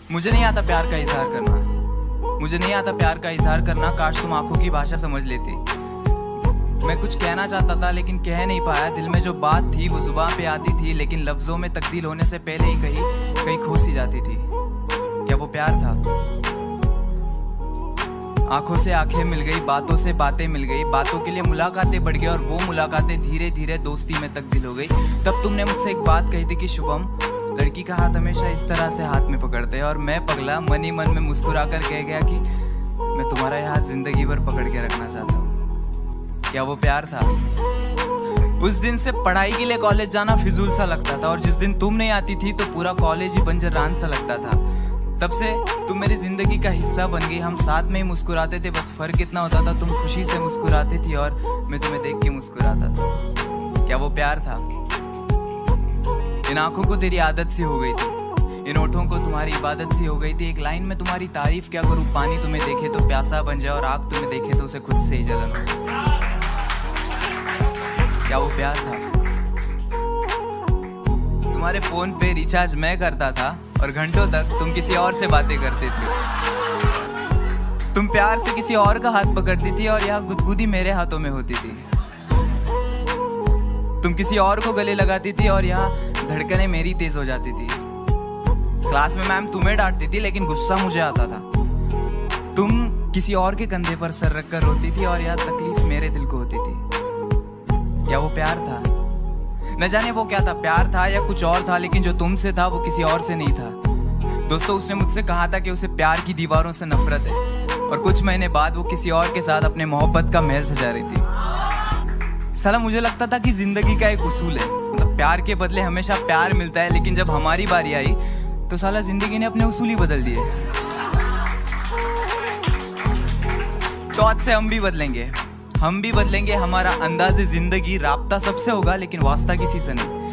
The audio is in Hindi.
मुझे नहीं आता प्यार का इजहार करना, मुझे नहीं आता प्यार का इजहार करना। काश तुम आंखों की भाषा समझ लेती। मैं कुछ कहना चाहता था लेकिन कह नहीं पाया। दिल में जो बात थी वो जुबान पे आती थी, लेकिन लफ्जों में तब्दील होने से पहले ही कहीं खो सी जाती थी। क्या वो प्यार था? आंखों से आंखें मिल गई, बातों से बातें मिल गई, बातों के लिए मुलाकातें बढ़ गई और वो मुलाकातें धीरे धीरे दोस्ती में तब्दील हो गई। तब तुमने मुझसे एक बात कही थी कि शुभम, लड़की का हाथ हमेशा इस तरह से हाथ में पकड़ते हैं। और मैं पगला मन ही मन में मुस्कुरा कर कह गया कि मैं तुम्हारा यह हाथ जिंदगी भर पकड़ के रखना चाहता हूँ। क्या वो प्यार था? उस दिन से पढ़ाई के लिए कॉलेज जाना फिजूल सा लगता था, और जिस दिन तुम नहीं आती थी तो पूरा कॉलेज ही बंजर रान सा लगता था। तब से तुम मेरी जिंदगी का हिस्सा बन गई। हम साथ में ही मुस्कुराते थे, बस फर्क इतना होता था तुम खुशी से मुस्कुराती थी और मैं तुम्हें देख के मुस्कुराता था। क्या वो प्यार था? इन आंखों को तेरी आदत सी हो गई थी, इन होठों को तुम्हारी इबादत सी हो गई थी। एक लाइन में तुम्हारी तारीफ क्या करूं, पानी तुम्हें देखे तो प्यासा बन जाए और आग तुम्हें देखे तो उसे खुद से ही जलन हो जाए। क्या वो प्यार था? तुम्हारे फोन पे रिचार्ज मैं करता था और घंटों तक तुम किसी और से बातें करते थे। तुम प्यार से किसी और का हाथ पकड़ती थी और यह गुदगुदी मेरे हाथों में होती थी। तुम किसी और को गले लगाती थी और यहाँ धड़कनें मेरी तेज हो जाती थी। क्लास में मैम तुम्हें डांटती थी लेकिन गुस्सा मुझे आता था। तुम किसी और के कंधे पर सर रखकर रोती थी और यह तकलीफ मेरे दिल को होती थी। क्या वो प्यार था? न जाने वो क्या था, प्यार था या कुछ और था, लेकिन जो तुमसे था वो किसी और से नहीं था। दोस्तों, उसने मुझसे कहा था कि उसे प्यार की दीवारों से नफरत है, और कुछ महीने बाद वो किसी और के साथ अपने मोहब्बत का महल सजा रही थी। साला मुझे लगता था कि जिंदगी का एक उसूल है, मतलब प्यार के बदले हमेशा प्यार मिलता है, लेकिन जब हमारी बारी आई तो साला जिंदगी ने अपने उसूल ही बदल दिए। तो आज से हम भी बदलेंगे, हम भी बदलेंगे। हमारा अंदाज़े जिंदगी राब्ता सबसे होगा लेकिन वास्ता किसी से नहीं।